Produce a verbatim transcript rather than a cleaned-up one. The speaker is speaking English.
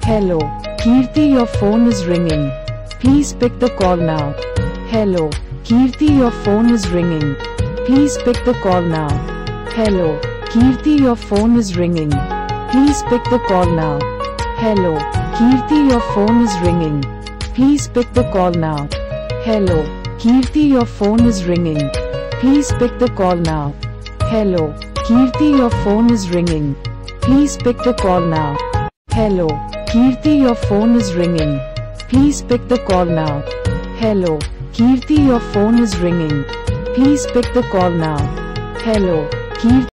Hello, Keerthi, your phone is ringing. Please pick the call now. Hello, Keerthi, your phone is ringing. Please pick the call now. Hello, Keerthi, your phone is ringing. Please pick the call now. Hello, Keerthi, your phone is ringing. Please pick the call now. Hello, Keerthi, your phone is ringing. Please pick the call now. Hello, Keerthi, your phone is ringing. Please pick the call now. Hello, Keerthi, your phone is ringing. Please pick the call now. Hello, Keerthi, your phone is ringing. Please pick the call now. Hello, Keerthi.